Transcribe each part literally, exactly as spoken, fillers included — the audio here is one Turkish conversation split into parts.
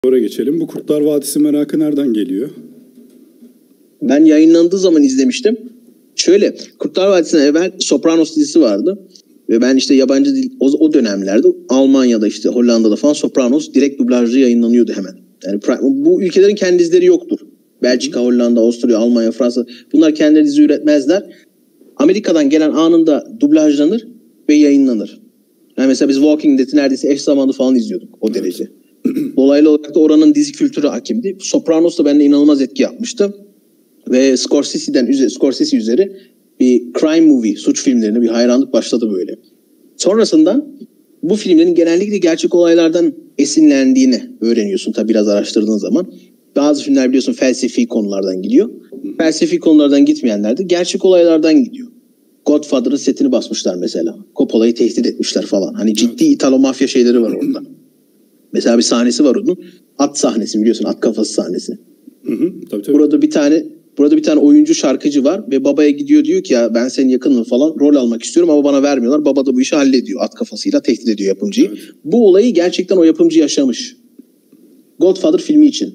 Sonra geçelim. Bu Kurtlar Vadisi merakı nereden geliyor? Ben yayınlandığı zaman izlemiştim. Şöyle, Kurtlar Vadisi'ne evvel Sopranos dizisi vardı. Ve ben işte yabancı dil o, o dönemlerde Almanya'da işte Hollanda'da falan Sopranos direkt dublajlı yayınlanıyordu hemen. Yani bu ülkelerin kendi dizileri yoktur. Belçika, Hollanda, Avusturya, Almanya, Fransa bunlar kendileri dizi üretmezler. Amerika'dan gelen anında dublajlanır ve yayınlanır. Yani mesela biz Walking Dead'i neredeyse eş zamanlı falan izliyorduk o evet. derece. Dolaylı olarak da oranın dizi kültürü hakimdi. Sopranos da bende inanılmaz etki yapmıştı. Ve Scorsese'den Scorsese üzeri bir crime movie, suç filmlerine bir hayranlık başladı böyle. Sonrasında bu filmlerin genellikle gerçek olaylardan esinlendiğini öğreniyorsun tabi biraz araştırdığın zaman. Bazı filmler biliyorsun felsefi konulardan gidiyor. Felsefi konulardan gitmeyenler de gerçek olaylardan gidiyor. Godfather'ın setini basmışlar mesela. Coppola'yı tehdit etmişler falan. Hani ciddi İtalo mafya şeyleri var orada. Mesela bir sahnesi var onun. At sahnesi biliyorsun, at kafası sahnesi. Hı hı, tabii, tabii. Burada bir tane Burada bir tane oyuncu şarkıcı var ve babaya gidiyor diyor ki ya ben senin yakınım falan rol almak istiyorum ama bana vermiyorlar. Baba da bu işi hallediyor. At kafasıyla tehdit ediyor yapımcıyı. Evet. Bu olayı gerçekten o yapımcı yaşamış. Godfather filmi için.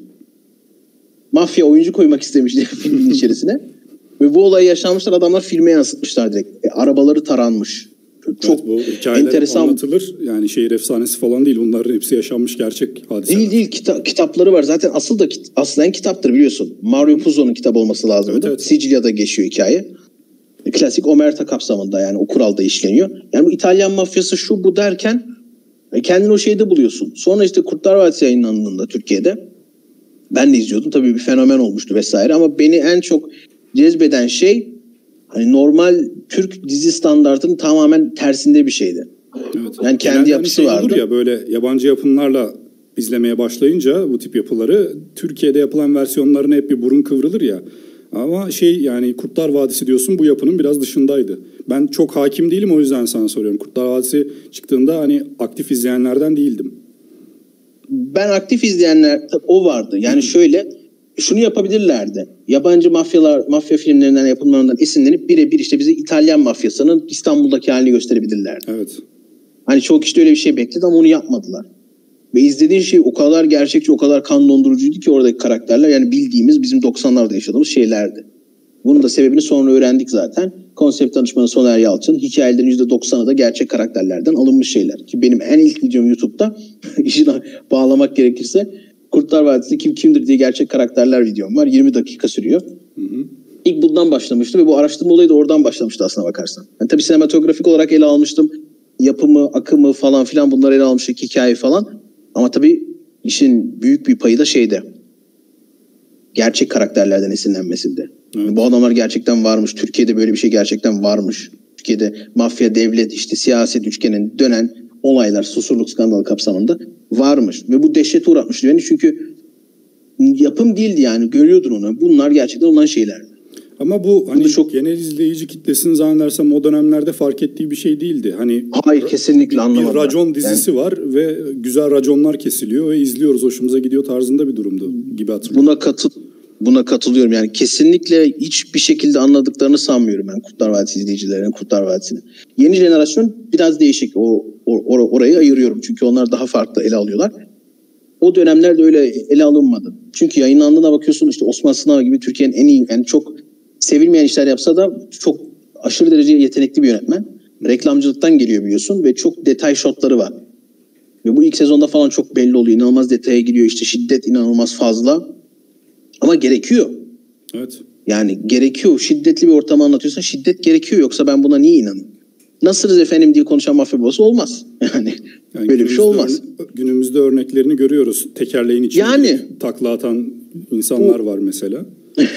Mafya oyuncu koymak istemiş diye filmin içerisine. Ve bu olayı yaşanmışlar, adamlar filme yansıtmışlar direkt. E, arabaları taranmış. Çok evet, bu hikayeler enteresan anlatılır. Yani şehir efsanesi falan değil. Bunların hepsi yaşanmış gerçek hadiseler. Değil değil. Kita- kitapları var. Zaten asıl da kit- aslen kitaptır biliyorsun. Mario Puzo'nun kitabı olması lazım. Evet, evet. Sicilya'da geçiyor hikaye. Klasik omerta kapsamında yani o kuralda işleniyor. Yani bu İtalyan mafyası şu bu derken kendini o şeyde buluyorsun. Sonra işte Kurtlar Vadisi yayınlandığında Türkiye'de ben de izliyordum. Tabii bir fenomen olmuştu vesaire ama beni en çok cezbeden şey hani normal Türk dizi standartının tamamen tersinde bir şeydi. Evet. Yani kendi genelde yapısı şey vardı. Olur ya böyle yabancı yapımlarla izlemeye başlayınca bu tip yapıları Türkiye'de yapılan versiyonlarına hep bir burun kıvrılır ya. Ama şey yani Kurtlar Vadisi diyorsun bu yapının biraz dışındaydı. Ben çok hakim değilim o yüzden sana soruyorum. Kurtlar Vadisi çıktığında hani aktif izleyenlerden değildim. Ben aktif izleyenler o vardı. Yani şöyle şunu yapabilirlerdi. Yabancı mafyalar, mafya filmlerinden yapımlarından esinlenip birebir işte bize İtalyan mafyasının İstanbul'daki halini gösterebilirlerdi. Evet. Hani çok kişi öyle bir şey bekledi ama onu yapmadılar. Ve izlediğin şey o kadar gerçekçi, o kadar kan dondurucuydu ki oradaki karakterler yani bildiğimiz bizim doksanlarda yaşadığımız şeylerdi. Bunun da sebebini sonra öğrendik zaten. Konsept danışmanı Soner Yalçın hikayelerin yüzde doksanı da gerçek karakterlerden alınmış şeyler. Ki benim en ilk videom YouTube'da işini bağlamak gerekirse Kurtlar Vadisi kim kimdir diye gerçek karakterler videom var. yirmi dakika sürüyor. Hı hı. İlk bundan başlamıştı ve bu araştırma olayı da oradan başlamıştı aslına bakarsan. Yani tabii sinematografik olarak ele almıştım. Yapımı, akımı falan filan bunları ele almıştık, hikaye falan. Ama tabii işin büyük bir payı da şeyde. Gerçek karakterlerden esinlenmesinde. Evet. Bu adamlar gerçekten varmış. Türkiye'de böyle bir şey gerçekten varmış. Türkiye'de mafya, devlet, işte siyaset üçgenin dönen olaylar, Susurluk skandalı kapsamında varmış. Ve bu dehşete uğratmıştı beni çünkü yapım değildi yani. Görüyordun onu. Bunlar gerçekten olan şeylerdi. Ama bu hani çok genel izleyici kitlesini zannedersem o dönemlerde fark ettiği bir şey değildi. Hani hayır kesinlikle anlamadım. Bir racon dizisi yani, var ve güzel raconlar kesiliyor ve izliyoruz, hoşumuza gidiyor tarzında bir durumdu gibi hatırlıyorum. Buna katıl buna katılıyorum. Yani kesinlikle hiçbir şekilde anladıklarını sanmıyorum ben Kurtlar Vadisi izleyicilerinin Kurtlar Vadisi'ni. Yeni jenerasyon biraz değişik. O, o orayı ayırıyorum. Çünkü onlar daha farklı ele alıyorlar. O dönemlerde öyle ele alınmadı. Çünkü yayınlandığına bakıyorsun işte Osman Sınav gibi Türkiye'nin en iyi yani çok sevilmeyen işler yapsa da çok aşırı derece yetenekli bir yönetmen. Reklamcılıktan geliyor biliyorsun ve çok detay shotları var. Ve bu ilk sezonda falan çok belli oluyor. İnanılmaz detaya giriyor. İşte şiddet inanılmaz fazla. Ama gerekiyor. Evet. Yani gerekiyor. Şiddetli bir ortamı anlatıyorsan şiddet gerekiyor. Yoksa ben buna niye inanayım? Nasılsınız efendim diye konuşan mafya babası olmaz. Yani, yani böyle bir şey olmaz. Örne- günümüzde örneklerini görüyoruz. Tekerleğin içinde yani, takla atan insanlar bu... var mesela.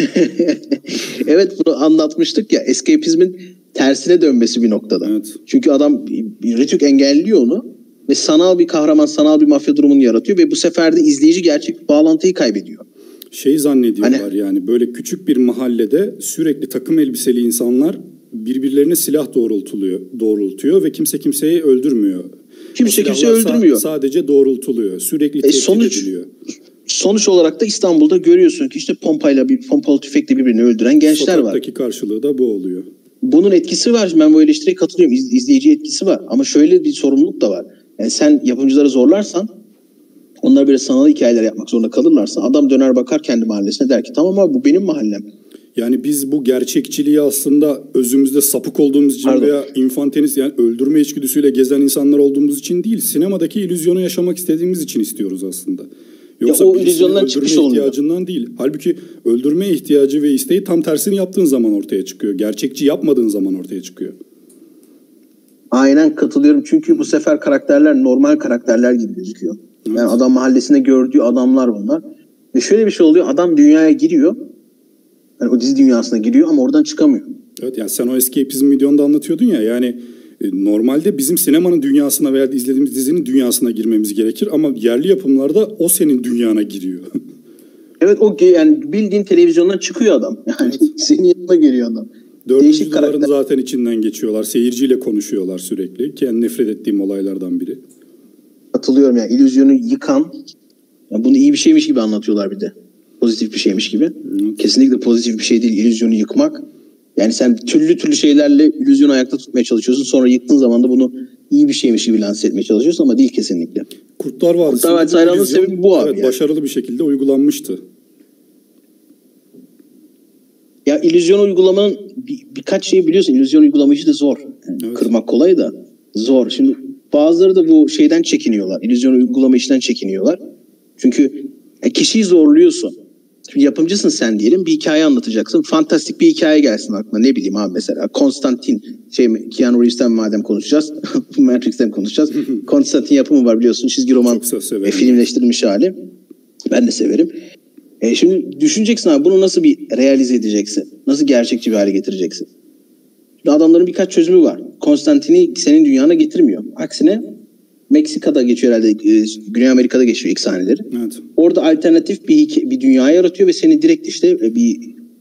Evet bunu anlatmıştık ya. Escapizmin tersine dönmesi bir noktada. Evet. Çünkü adam Rütük engelliyor onu ve sanal bir kahraman, sanal bir mafya durumunu yaratıyor ve bu sefer de izleyici gerçek bağlantıyı kaybediyor. Şey zannediyorlar hani, yani böyle küçük bir mahallede sürekli takım elbiseli insanlar birbirlerine silah doğrultuluyor, doğrultuyor ve kimse kimseyi öldürmüyor. Kimse kimseyi öldürmüyor. Sa- sadece doğrultuluyor. Sürekli tehdit e sonuç, ediliyor. Sonuç olarak da İstanbul'da görüyorsun ki işte pompayla bir pompalı tüfekle birbirini öldüren gençler Sokaktaki var. Sokaktaki karşılığı da bu oluyor. Bunun etkisi var. Ben bu eleştiriye katılıyorum. İz, izleyici etkisi var. Ama şöyle bir sorumluluk da var. Yani sen yapımcıları zorlarsan onlar böyle sanal hikayeler yapmak zorunda kalırlarsa adam döner bakar kendi mahallesine der ki tamam abi bu benim mahallem. Yani biz bu gerçekçiliği aslında özümüzde sapık olduğumuz için Pardon. veya infanteniz yani öldürme içgüdüsüyle gezen insanlar olduğumuz için değil, sinemadaki illüzyonu yaşamak istediğimiz için istiyoruz aslında. Yoksa ya o illüzyondan çıkış olmuyor. İhtiyacından değil. Halbuki öldürme ihtiyacı ve isteği tam tersini yaptığın zaman ortaya çıkıyor. Gerçekçi yapmadığın zaman ortaya çıkıyor. Aynen katılıyorum. Çünkü bu sefer karakterler normal karakterler gibi gözüküyor. Evet. Yani adam mahallesinde gördüğü adamlar bunlar. Ve şöyle bir şey oluyor. Adam dünyaya giriyor. Yani o dizi dünyasına giriyor ama oradan çıkamıyor. Evet, yani sen o escapizm videonda anlatıyordun ya, yani e, normalde bizim sinemanın dünyasına veya izlediğimiz dizinin dünyasına girmemiz gerekir ama yerli yapımlarda o senin dünyana giriyor. Evet, o yani bildiğin televizyondan çıkıyor adam. Yani evet. Senin yanına geliyor adam. Dördüncü duvarın zaten içinden geçiyorlar. Seyirciyle konuşuyorlar sürekli. Ki en nefret ettiğim olaylardan biri. Katılıyorum yani, illüzyonu yıkan, yani bunu iyi bir şeymiş gibi anlatıyorlar bir de. Pozitif bir şeymiş gibi. Evet. Kesinlikle pozitif bir şey değil illüzyonu yıkmak. Yani sen türlü türlü şeylerle illüzyonu ayakta tutmaya çalışıyorsun. Sonra yıktığın zaman da bunu iyi bir şeymiş gibi lanse etmeye çalışıyorsun ama değil kesinlikle. Kurtlar Vadisi. Kurtlar Vadisi hayranlığının sebebi bu abi. Evet, yani. Başarılı bir şekilde uygulanmıştı. Ya illüzyon uygulamanın bir, birkaç şeyi biliyorsun. İllüzyon uygulama işi de zor. Yani evet. Kırmak kolay da zor. Şimdi bazıları da bu şeyden çekiniyorlar. İllüzyon uygulama işten çekiniyorlar. Çünkü e, kişiyi zorluyorsun. Şimdi yapımcısın sen diyelim, bir hikaye anlatacaksın. Fantastik bir hikaye gelsin aklına. Ne bileyim abi, mesela Konstantin, şey Keanu Reeves'ten madem konuşacağız. Matrix'ten konuşacağız. Konstantin yapımı var biliyorsun. Çizgi roman e, filmleştirilmiş hali. Ben de severim. E şimdi düşüneceksin abi, bunu nasıl bir realize edeceksin? Nasıl gerçekçi bir hale getireceksin? Adamların birkaç çözümü var. Konstantin'i senin dünyana getirmiyor. Aksine Meksika'da geçiyor herhalde. E, Güney Amerika'da geçiyor ilk sahneleri. Evet. Orada alternatif bir bir dünya yaratıyor ve seni direkt işte bir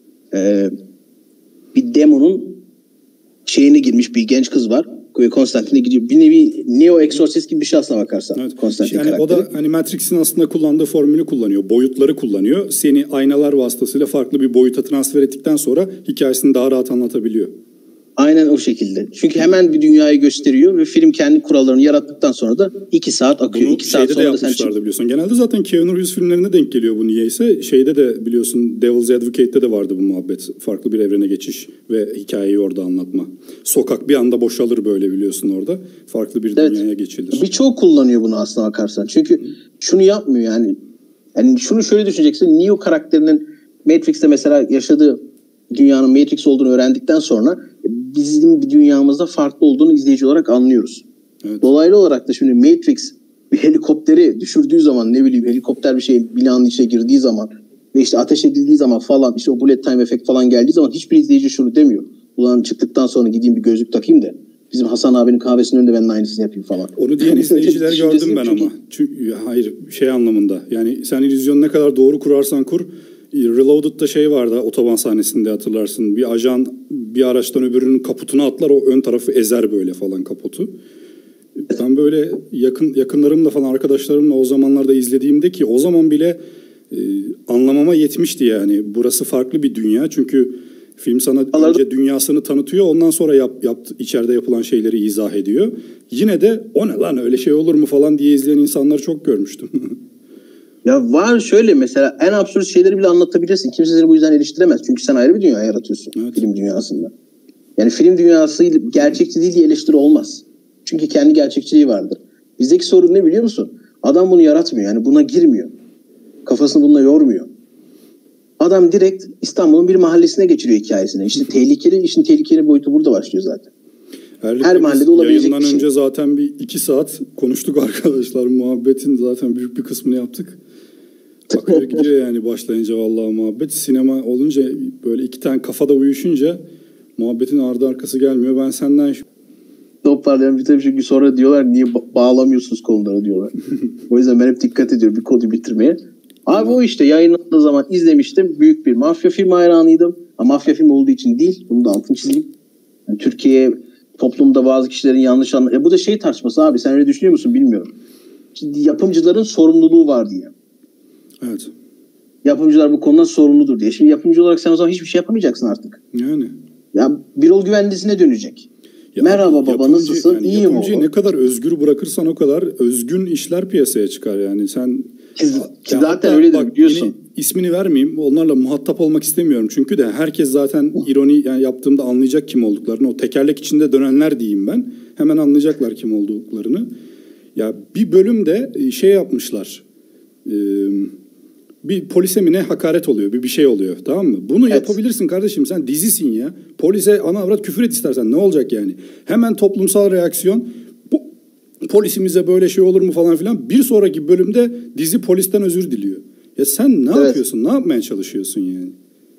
e, bir demonun şeyine girmiş bir genç kız var. Konstantin'e gidiyor. Bir nevi Neo Exorcist gibi bir şey aslına bakarsan. Evet. Konstantin yani karakteri. O da hani Matrix'in aslında kullandığı formülü kullanıyor. Boyutları kullanıyor. Seni aynalar vasıtasıyla farklı bir boyuta transfer ettikten sonra hikayesini daha rahat anlatabiliyor. Aynen o şekilde. Çünkü hemen bir dünyayı gösteriyor ve film kendi kurallarını yarattıktan sonra da iki saat akıyor. Bunu iki saat sonra da sen çık. Biliyorsun. Genelde zaten Keanu Reeves filmlerine denk geliyor bu niyeyse. Şeyde de biliyorsun, Devil's Advocate'de de vardı bu muhabbet. Farklı bir evrene geçiş ve hikayeyi orada anlatma. Sokak bir anda boşalır böyle, biliyorsun orada. Farklı bir evet. dünyaya geçilir. Birçoğu kullanıyor bunu aslına bakarsan. Çünkü şunu yapmıyor yani. Yani şunu şöyle düşüneceksin. Neo karakterinin Matrix'te mesela yaşadığı dünyanın Matrix olduğunu öğrendikten sonra bizim bir dünyamızda farklı olduğunu izleyici olarak anlıyoruz. Evet. Dolaylı olarak da şimdi Matrix bir helikopteri düşürdüğü zaman, ne bileyim helikopter bir şey binanın içine girdiği zaman ve işte ateş edildiği zaman falan, işte o bullet time efekt falan geldiği zaman hiçbir izleyici şunu demiyor. Ulan çıktıktan sonra gideyim bir gözlük takayım da bizim Hasan abinin kahvesinin önünde ben de aynısını yapayım falan. Onu diyen izleyiciler gördüm ben ama. Çünkü hayır, şey anlamında. Yani sen illüzyonu ne kadar doğru kurarsan kur. Reloaded'da şey vardı, otoban sahnesinde hatırlarsın. Bir ajan bir araçtan öbürünün kaputuna atlar, o ön tarafı ezer böyle falan kaputu. Ben böyle yakın yakınlarımla falan, arkadaşlarımla o zamanlarda izlediğimde, ki o zaman bile e, anlamama yetmişti yani. Burası farklı bir dünya, çünkü film sana önce dünyasını tanıtıyor, ondan sonra yap, yap, içeride yapılan şeyleri izah ediyor. Yine de o ne lan, öyle şey olur mu falan diye izleyen insanları çok görmüştüm. Ya var şöyle, mesela en absürt şeyleri bile anlatabilirsin. Kimse seni bu yüzden eleştiremez. Çünkü sen ayrı bir dünya yaratıyorsun evet. film dünyasında. Yani film dünyası gerçekçi değil diye eleştiri olmaz. Çünkü kendi gerçekçiliği vardır. Bizdeki sorun ne biliyor musun? Adam bunu yaratmıyor. Yani buna girmiyor. Kafasını bununla yormuyor. Adam direkt İstanbul'un bir mahallesine geçiriyor hikayesini. İşte tehlikeli, işin tehlikeli boyutu burada başlıyor zaten. Her, Her mahallede olabilecek bir şey. Yayından önce zaten bir iki saat konuştuk arkadaşlar. Muhabbetin zaten büyük bir kısmını yaptık. Akıyor gidiyor yani başlayınca vallahi muhabbet. Sinema olunca böyle iki tane kafada uyuşunca muhabbetin ardı arkası gelmiyor. Ben senden toparlayan bir tabii, çünkü sonra diyorlar niye ba- bağlamıyorsunuz konuları diyorlar. O yüzden ben hep dikkat ediyorum bir kodu bitirmeye. Abi o işte yayınlandığı zaman izlemiştim. Büyük bir mafya filmi hayranıydım. Ama mafya filmi olduğu için değil. Bunu da altını çizeyim. Yani Türkiye toplumda bazı kişilerin yanlış anladığı. E bu da şey tartışması abi. Sen öyle düşünüyor musun bilmiyorum. Şimdi yapımcıların sorumluluğu var diye. Evet. Yapımcılar bu konudan sorumludur diye. Şimdi yapımcı olarak sen o zaman hiçbir şey yapamayacaksın artık. Yani. Ya Birol Güvenlisi'ne dönecek. Ya merhaba baba yapımcı, nasılsın? yani İyiyim yapımcıyı oğlum. ne kadar özgür bırakırsan o kadar özgün işler piyasaya çıkar yani. Sen Ki, ki ya zaten hatta öyledir bak, biliyorsun. yine ismini vermeyeyim. Onlarla muhatap olmak istemiyorum. Çünkü de herkes zaten ironi yani yaptığımda anlayacak kim olduklarını. O tekerlek içinde dönenler diyeyim ben. Hemen anlayacaklar kim olduklarını. Ya bir bölümde şey yapmışlar. Ee, bir polise mi ne hakaret oluyor, bir bir şey oluyor, tamam mı? Bunu Evet. yapabilirsin kardeşim, sen dizisin ya. Polise ana avrat küfür et istersen, ne olacak yani? Hemen toplumsal reaksiyon. Bu polisimize böyle şey olur mu falan filan. Bir sonraki bölümde dizi polisten özür diliyor. Ya sen ne Evet. yapıyorsun? Ne yapmaya çalışıyorsun yani?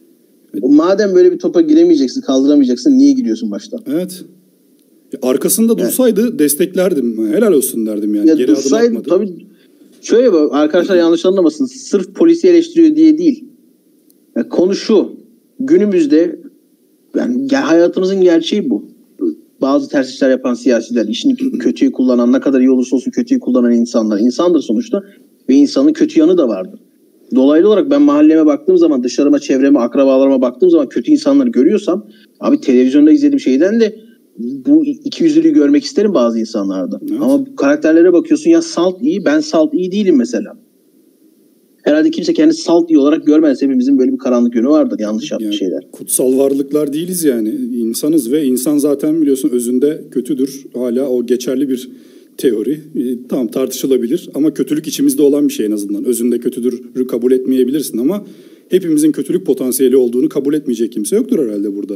O madem böyle bir topa giremeyeceksin, kaldıramayacaksın, niye giriyorsun başta? Evet. Ya arkasında dursaydı desteklerdim. Helal olsun derdim yani. Ya Geri adım dursaydı atmadı. tabii. Şöyle bak, arkadaşlar yanlış anlamasın. Sırf polisi eleştiriyor diye değil. Ya konu şu. Günümüzde yani ge- hayatımızın gerçeği bu. Bazı ters işler yapan siyasiler, işini kötüyü kullanan, ne kadar iyi olursa olsun kötüyü kullanan insanlar. İnsandır sonuçta ve insanın kötü yanı da vardır. Dolaylı olarak ben mahalleme baktığım zaman, dışarıma, çevreme, akrabalarıma baktığım zaman kötü insanları görüyorsam, abi televizyonda izlediğim şeyden de bu ikiyüzlülüğü görmek isterim bazı insanlarda. Evet. Ama karakterlere bakıyorsun, ya Salt iyi, ben Salt iyi değilim mesela. Herhalde kimse kendi Salt iyi olarak görmez. Hepimizin böyle bir karanlık yönü vardır, yanlış yaptığı Yani şeyler. kutsal varlıklar değiliz yani. İnsanız ve insan zaten biliyorsun özünde kötüdür. Hala o geçerli bir teori. E, tamam, tartışılabilir ama kötülük içimizde olan bir şey en azından. Özünde kötüdürü kabul etmeyebilirsin ama hepimizin kötülük potansiyeli olduğunu kabul etmeyecek kimse yoktur herhalde burada.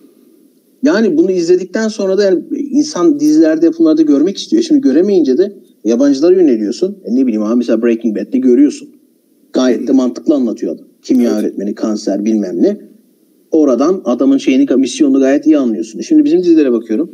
Yani bunu izledikten sonra da yani insan dizilerde, yapımlarda görmek istiyor. Şimdi göremeyince de yabancılara yöneliyorsun. E ne bileyim abi, mesela Breaking Bad'de görüyorsun. Gayet de mantıklı anlatıyor adam. Kimya Evet. öğretmeni, kanser bilmem ne. Oradan adamın şeyini, misyonunu gayet iyi anlıyorsun. Şimdi bizim dizilere bakıyorum.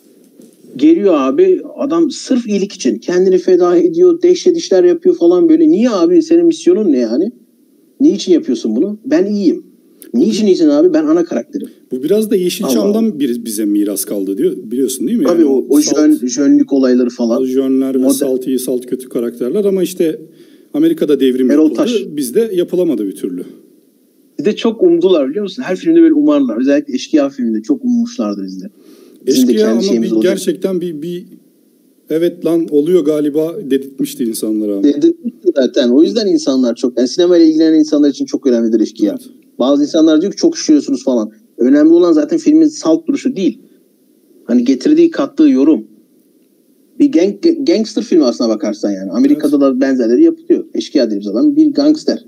Geliyor abi adam sırf iyilik için kendini feda ediyor, dehşet işler yapıyor falan böyle. Niye abi, senin misyonun ne yani? Niçin yapıyorsun bunu? Ben iyiyim. Niçin iyisin abi? Ben ana karakterim. Bu biraz da Yeşilçam'dan bir, bize miras kaldı diyor. Biliyorsun değil mi? Tabii Yani o, o salt, jön, jönlük olayları falan. o jönler ve Modern. salt iyi salt kötü karakterler ama işte Amerika'da devrim Erol yapıldı. Taş. Bizde yapılamadı bir türlü. Bizde çok umdular biliyor musun? Her filmde böyle umarlar. Özellikle Eşkıya filminde çok ummuşlardı bizde. Bizim de Eşkıya kendi ama şeyimiz bir, olacak. gerçekten bir, bir evet lan oluyor galiba dedirtmişti insanlara. Dedirtmişti zaten. O yüzden insanlar çok... Yani sinemayla ilgilenen insanlar için çok önemlidir Eşkıya. Evet. Bazı insanlar diyor ki çok üşüyorsunuz falan. Önemli olan zaten filmin salt duruşu değil. Hani getirdiği, kattığı yorum. Bir gang, gangster filmi aslına bakarsan yani. Amerika'da da benzerleri yapılıyor. Eşkıya dediğimiz adam bir gangster.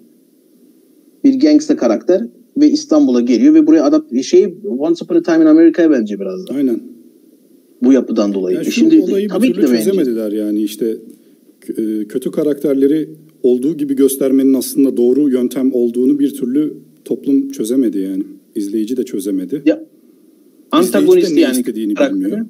Bir gangster karakter ve İstanbul'a geliyor ve buraya adapt şey Once Upon a Time in America'ya benziyor biraz da. Aynen. Bu yapıdan dolayı. Yani E şu şimdi olayı bir tabii ki türlü de bence. çözemediler yani işte k- kötü karakterleri olduğu gibi göstermenin aslında doğru yöntem olduğunu bir türlü toplum çözemedi yani. İzleyici de çözemedi. Ya İzleyici antagonist de ne yani istediğini karakteri. bilmiyor.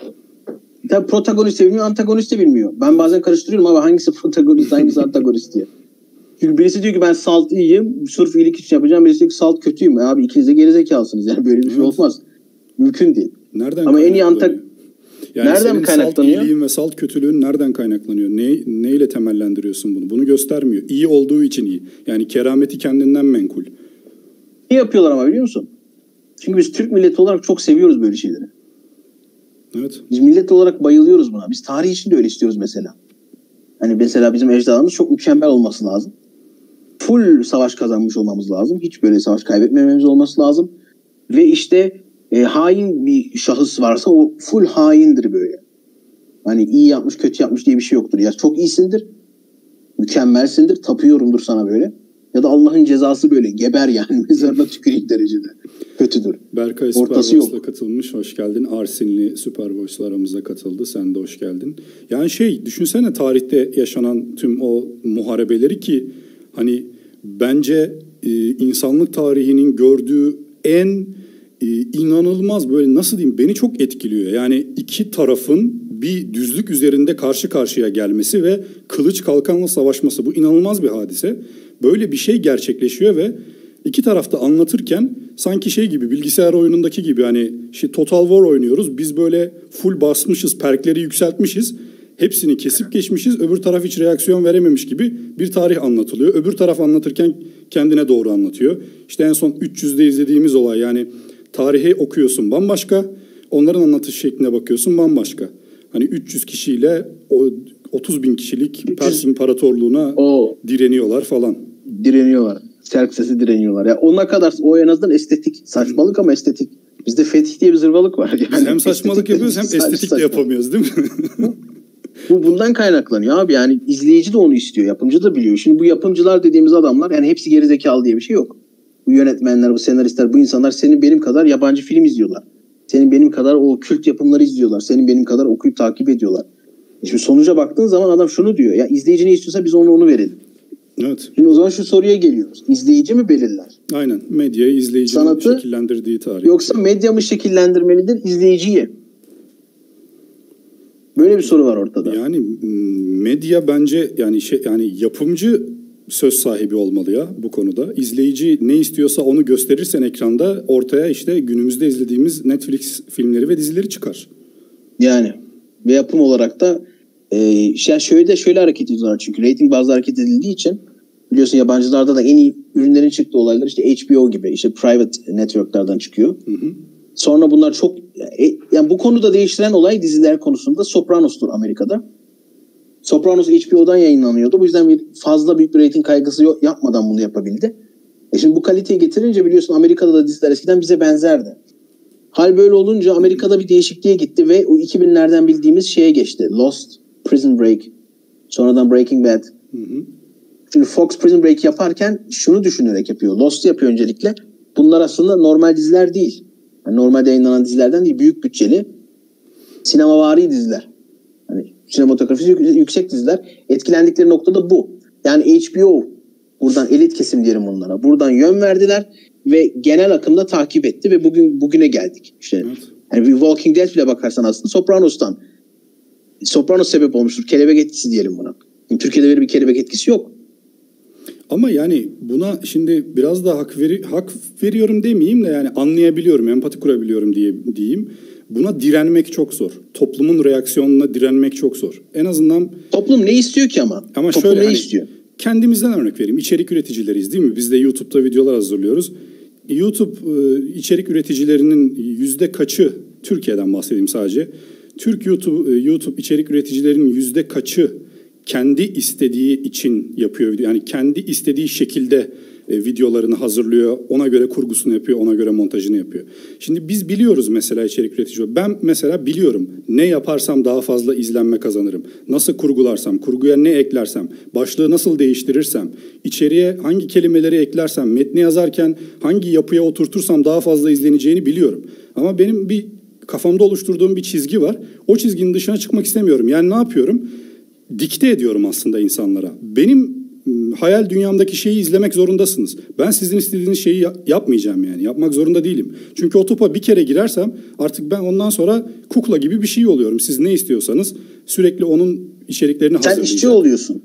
Tabii protagonist de bilmiyor, antagonist de bilmiyor. Ben bazen karıştırıyorum ama hangisi protagonist, hangisi antagonist diye. Çünkü birisi diyor ki ben salt iyiyim, sırf iyilik için yapacağım. Birisi diyor ki salt kötüyüm. E abi ikiniz de gerizekalısınız yani, böyle bir şey Evet. olmaz. Mümkün değil. Nereden Ama en iyi kaynaklanıyor? antak- Yani Nereden senin kaynaklanıyor? salt iyiliğin ve salt kötülüğün nereden kaynaklanıyor? Ne, neyle temellendiriyorsun bunu? Bunu göstermiyor. İyi olduğu için iyi. Yani kerameti kendinden menkul. Ne yapıyorlar ama biliyor musun? Çünkü biz Türk milleti olarak çok seviyoruz böyle şeyleri. Evet. Biz millet olarak bayılıyoruz buna. Biz tarih için de öyle istiyoruz mesela. Hani mesela bizim ecdadımız çok mükemmel olması lazım. Full savaş kazanmış olmamız lazım. Hiç böyle savaş kaybetmememiz olması lazım. Ve işte e, hain bir şahıs varsa o full haindir böyle. Hani iyi yapmış kötü yapmış diye bir şey yoktur. Ya çok iyisindir, mükemmelsindir, tapıyorumdur sana böyle. Ya da Allah'ın cezası böyle geber yani mezarına tüküreyim derecede. Kötüdür. Berkay Ortası Supervoice'la yok. katılmış. Hoş geldin. Arsinli Supervoice'la aramıza katıldı. Sen de hoş geldin. Yani şey düşünsene, tarihte yaşanan tüm o muharebeleri ki hani bence e, insanlık tarihinin gördüğü en e, inanılmaz, böyle nasıl diyeyim, beni çok etkiliyor. Yani iki tarafın bir düzlük üzerinde karşı karşıya gelmesi ve kılıç kalkanla savaşması, bu inanılmaz bir hadise. Böyle bir şey gerçekleşiyor ve iki tarafta anlatırken sanki şey gibi, bilgisayar oyunundaki gibi, hani şey Total War oynuyoruz. Biz böyle full basmışız, perkleri yükseltmişiz. Hepsini kesip geçmişiz. Öbür taraf hiç reaksiyon verememiş gibi bir tarih anlatılıyor. Öbür taraf anlatırken kendine doğru anlatıyor. İşte en son üç yüzde izlediğimiz olay, yani tarihi okuyorsun bambaşka. Onların anlatış şekline bakıyorsun bambaşka. Hani üç yüz kişiyle o otuz bin kişilik Pers İmparatorluğuna o, direniyorlar falan. Direniyorlar. Serksesi direniyorlar. Ya ona kadar o en azından estetik. Saçmalık ama estetik. Bizde fetih diye bir zırvalık var. Yani biz hem saçmalık yapıyoruz hem estetik de yapamıyoruz değil mi? Bu bundan kaynaklanıyor abi. Yani izleyici de onu istiyor. Yapımcı da biliyor. Şimdi bu yapımcılar dediğimiz adamlar yani hepsi gerizekalı diye bir şey yok. Bu yönetmenler, bu senaristler, bu insanlar senin benim kadar yabancı film izliyorlar. Senin benim kadar o kült yapımları izliyorlar. Senin benim kadar okuyup takip ediyorlar. Şimdi sonuca baktığın zaman adam şunu diyor. Ya izleyici ne istiyorsa biz onu onu verelim. Evet. Şimdi o zaman şu soruya geliyoruz. İzleyici mi belirler? Aynen. Medyayı izleyicinin sanatı, şekillendirdiği tarih. Yoksa medya mı şekillendirmelidir izleyiciyi? Böyle bir soru var ortada. Yani medya bence yani şey yani yapımcı söz sahibi olmalı ya bu konuda. İzleyici ne istiyorsa onu gösterirsen ekranda ortaya işte günümüzde izlediğimiz Netflix filmleri ve dizileri çıkar. Yani ve yapım olarak da e, şöyle de şöyle hareket ediyorlar çünkü rating bazlı hareket edildiği için biliyorsun yabancılarda da en iyi ürünlerin çıktığı olaylar işte H B O gibi işte private network'lardan çıkıyor. Hı hı. Sonra bunlar çok e, yani bu konuda değiştiren olay diziler konusunda Sopranos'tur Amerika'da. Sopranos H B O'dan yayınlanıyordu. Bu yüzden bir fazla büyük bir rating kaygısı yok, yapmadan bunu yapabildi. E şimdi bu kaliteyi getirince biliyorsun Amerika'da da diziler eskiden bize benzerdi. Hal böyle olunca Amerika'da bir değişikliğe gitti ve o iki binlerden bildiğimiz şeye geçti. Lost, Prison Break, sonradan Breaking Bad. Hı hı. Şimdi Fox Prison Break yaparken şunu düşünerek yapıyor. Lost yapıyor öncelikle. Bunlar aslında normal diziler değil. Yani normalde yayınlanan dizilerden değil, büyük bütçeli sinemavari diziler. Hani sinematografisi yüksek diziler. Etkilendikleri nokta da bu. Yani H B O buradan elit kesim diyelim onlara. Buradan yön verdiler ve genel akımda takip etti ve bugün bugüne geldik. İşte evet. Yani bir Walking Dead bile bakarsan aslında Sopranos'tan Sopranos sebep olmuştur. Kelebek etkisi diyelim buna. Yani Türkiye'de böyle bir kelebek etkisi yok. Ama yani buna şimdi biraz da hak veri, hak veriyorum demeyeyim de yani anlayabiliyorum, empati kurabiliyorum diye diyeyim. Buna direnmek çok zor. Toplumun reaksiyonuna direnmek çok zor. En azından toplum ne istiyor ki ama? Ama toplum şöyle ne hani, istiyor? Kendimizden örnek vereyim. İçerik üreticileriyiz değil mi? Biz de YouTube'da videolar hazırlıyoruz. YouTube içerik üreticilerinin yüzde kaçı, Türkiye'den bahsedeyim sadece. Türk YouTube YouTube içerik üreticilerinin yüzde kaçı kendi istediği için yapıyor. Yani kendi istediği şekilde e, videolarını hazırlıyor. Ona göre kurgusunu yapıyor. Ona göre montajını yapıyor. Şimdi biz biliyoruz mesela içerik üretici. Ben mesela biliyorum. Ne yaparsam daha fazla izlenme kazanırım. Nasıl kurgularsam, kurguya ne eklersem, başlığı nasıl değiştirirsem, içeriye hangi kelimeleri eklersem, metni yazarken hangi yapıya oturtursam daha fazla izleneceğini biliyorum. Ama benim bir kafamda oluşturduğum bir çizgi var. O çizginin dışına çıkmak istemiyorum. Yani ne yapıyorum? Dikte ediyorum aslında insanlara. Benim hayal dünyamdaki şeyi izlemek zorundasınız. Ben sizin istediğiniz şeyi yapmayacağım yani. Yapmak zorunda değilim. Çünkü o topa bir kere girersem artık ben ondan sonra kukla gibi bir şey oluyorum. Siz ne istiyorsanız sürekli onun içeriklerini hazırlayacağım. Sen işçi oluyorsun.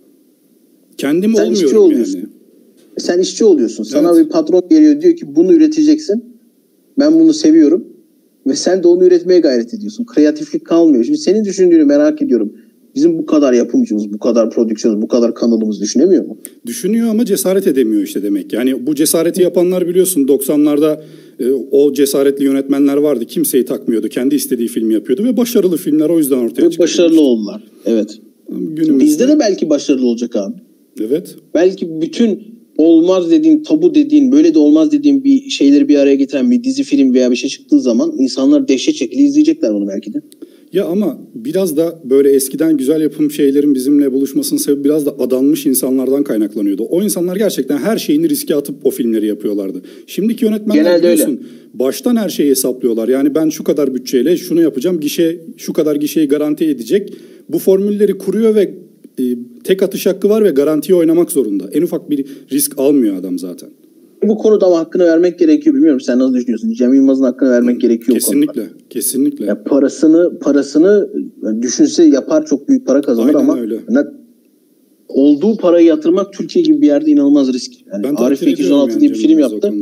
Kendim Sen olmuyorum işçi oluyorsun. yani. Sen işçi oluyorsun. Sana evet. bir patron geliyor diyor ki bunu üreteceksin. Ben bunu seviyorum. Ve sen de onu üretmeye gayret ediyorsun. Kreatiflik kalmıyor. Şimdi senin düşündüğünü merak ediyorum. Bizim bu kadar yapımcımız, bu kadar prodüksiyonumuz, bu kadar kanalımız düşünemiyor mu? Düşünüyor ama cesaret edemiyor işte demek. Yani bu cesareti yapanlar biliyorsun doksanlarda e, o cesaretli yönetmenler vardı. Kimseyi takmıyordu. Kendi istediği filmi yapıyordu ve başarılı filmler o yüzden ortaya çıktı. Başarılı oldular. Evet. Günümüzde... Bizde de belki başarılı olacak abi. Evet. Belki bütün olmaz dediğin, tabu dediğin, böyle de olmaz dediğin bir şeyleri bir araya getiren bir dizi, film veya bir şey çıktığı zaman insanlar dehşet şekilde izleyecekler bunu belki de. Ya ama biraz da böyle eskiden güzel yapım şeylerin bizimle buluşmasının sebebi biraz da adanmış insanlardan kaynaklanıyordu. O insanlar gerçekten her şeyini riske atıp o filmleri yapıyorlardı. Şimdiki yönetmenler genelde biliyorsun öyle. Baştan her şeyi hesaplıyorlar. Yani ben şu kadar bütçeyle şunu yapacağım, gişe şu kadar gişeyi garanti edecek. Bu formülleri kuruyor ve e, tek atış hakkı var ve garantiye oynamak zorunda. En ufak bir risk almıyor adam zaten. Bu konuda ama hakkını vermek gerekiyor. Bilmiyorum sen nasıl düşünüyorsun? Cem Yılmaz'ın hakkını vermek gerekiyor. Kesinlikle. Kesinlikle. Ya parasını parasını düşünse yapar, çok büyük para kazanır. Aynen ama öyle. Yani olduğu parayı yatırmak Türkiye gibi bir yerde inanılmaz risk. Yani Arif iki yüz on altı yani diye bir film yaptı.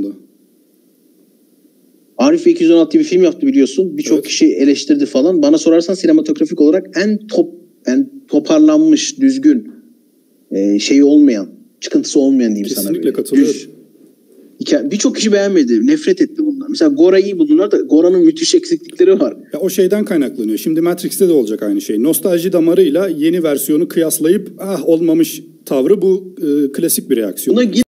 Arif iki yüz on altı diye bir film yaptı biliyorsun. Birçok evet. kişi eleştirdi falan. Bana sorarsan sinematografik olarak en top en toparlanmış, düzgün e, şeyi olmayan, çıkıntısı olmayan diyeyim kesinlikle sana. Kesinlikle katılıyorum. Birçok kişi beğenmedi. Nefret etti bundan. Mesela Gora'yı iyi buldular da Gora'nın müthiş eksiklikleri var. Ya o şeyden kaynaklanıyor. Şimdi Matrix'te de olacak aynı şey. Nostalji damarıyla yeni versiyonu kıyaslayıp ah olmamış tavrı bu e, klasik bir reaksiyon. Buna